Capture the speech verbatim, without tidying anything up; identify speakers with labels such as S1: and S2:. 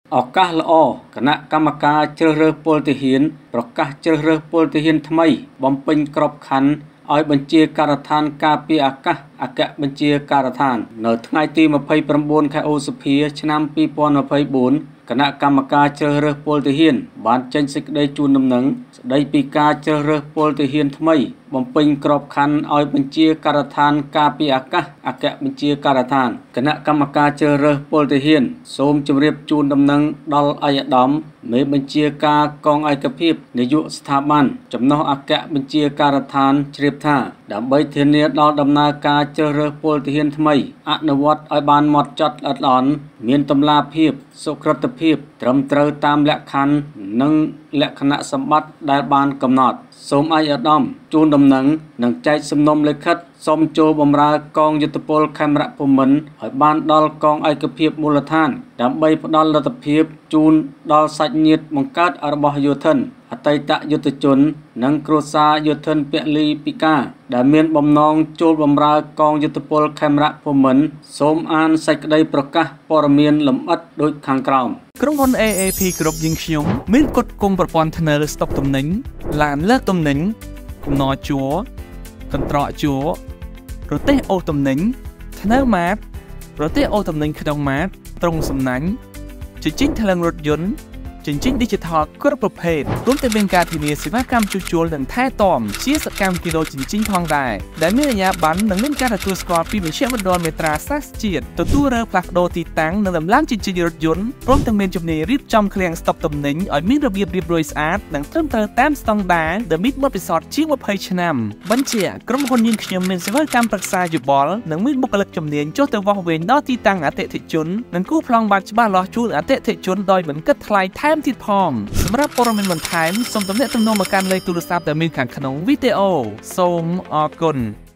S1: ឱកាសល្អគណៈកម្មការជ្រើសរើសពលទាហានប្រកាសជ្រើសរើសពលទាហានថ្មីបំពេញក្របខ័ណ្ឌឲ្យបញ្ជាការដ្ឋានការពារអាកាសអគ្គបញ្ជាការដ្ឋាននៅថ្ងៃទីម្ភៃប្រាំបួនខែឧសភាឆ្នាំពីរពាន់ម្ភៃបួនគណៈកម្មការជ្រើសរើសពលទាហានបានចេញសេចក្តីជូនដំណឹងស្តីពីការជ្រើសរើសពលទាហានថ្មីបំពេញក្របខ័ណ្ឌឲ្យបញ្ជាការដ្ឋានការពារអាកាសអគ្គបញ្ជាការដ្ឋានគណៈកម្មការជ្រើសរើសពលទាហានសូមជម្រាបជូនដំណឹងដល់ឯកឧត្តមមេបញ្ជាការកងឯកភាពនាយកស្ថាប័នចំណុះអគ្គបញ្ជាការដ្ឋានជ្រាបថាដើម្បីធានាដល់ដំណើរការជ្រើសរើសពលទាហានថ្មីអនុវត្តឲ្យបានហ្មត់ចត់ល្អិតល្អន់មានតម្លាភាពសុក្រឹតភាពត្រឹមត្រូវតាមលក្ខខណ្ឌនិងលក្ខណៈសម្បត្តិដែលបានកំណត់សូមឯកឧត្តមជូនដំណឹងនិងចែកសំណុំលិខិតសូមចូលបម្រើកងយុទ្ធពលខេមរភូមិន្ទឲ្យបានដល់កងឯកភាពមូលដ្ឋានដើម្បីផ្ដល់លទ្ធភាពជូនដល់សាច់ញាតិបង្កើតរបស់យោធិនអតីតយុទ្ធជននិងគ្រួសារយោធិនពលីពិការដែលមានបំណងចូលបម្រើកងយុទ្ធពលខេមរភូមិន្ទសូមអានសេចក្តីប្រកាសព័ត៌មានលម្អិតដូចខាងក្រោម
S2: ក្រុមហ៊ុន เอ เอ พี គ្រប់យើងខ្ញុំមានគុតគង់ប្រព័ន្ធធ្នើស្តុកទំនិញឡានលើកទំនិញកំណត់ជួរកន្ត្រកជួរប្រទេសអូទំនិញធ្នើម៉ាតប្រទេសអូទំនិញក្នុងម៉ាតត្រង់សំណាញ់ជញ្ជីងថ្លើងរថយន្តជញ្ជីង Digital គ្រប់ប្រភេទរួមទាំងមានការធានាសេវាកម្មជួសជុលនិងថែទាំជាសកម្មគីឡូជញ្ជីងផងដែរដែលមានអាជ្ញាប័ណ្ណនិងមានការទទួលស្គាល់ពីមជ្ឈមណ្ឌលមេត្រាសាស្ត្រជាតិទទួលរើផ្លាស់ប្ដូរទីតាំងនិងដំឡើងជញ្ជីងរថយន្តព្រមទាំងមានជំនាញរៀបចំឃ្លាំងស្តុកទំនិញឲ្យមានរបៀបរៀបរយស្អាតនិងត្រឹមត្រូវតាមស្តង់ដារដែលមានបទពិសោធន៍ជាងម្ភៃឆ្នាំបញ្ជាក្រុមហ៊ុនយើងខ្ញុំមានសេវាកម្មប្រឹក្សាយោបល់និងមានបុគ្គលិកជំនាញចុះទៅវាស់វែងដល់ទីតាំងអតិថិជននិងគូប្លង់បាតច្បាស់លាស់ជូនអតិថិជនដោយមិនគិតថ្លៃថែមទៀតផងសម្រាប់ព័ត៌មានបន្ថែមសូមទំនាក់ទំនងមកកាន់លេខទូរស័ព្ទដែលមានខាងក្នុងវីដេអូសូមអរគុណ